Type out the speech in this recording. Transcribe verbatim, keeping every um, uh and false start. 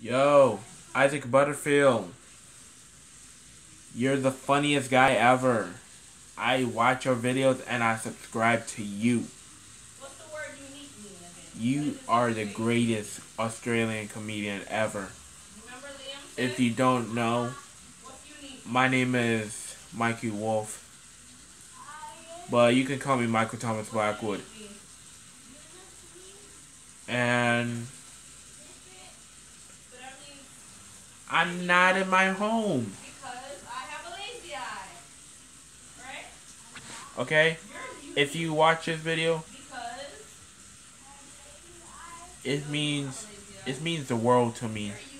Yo, Isaac Butterfield, you're the funniest guy ever. I watch your videos and I subscribe to you. What's the word unique mean again? You are the greatest Australian comedian ever. Remember Liam If said? you don't know, What's unique? my name is Mikey Wolf, but you can call me Michael Thomas Blackwood. And So that means I'm not in my home, because I have a lazy eye. Right? okay? You're unique If you watch this video, because it you don't have means a lazy eye. it means the world to me. You're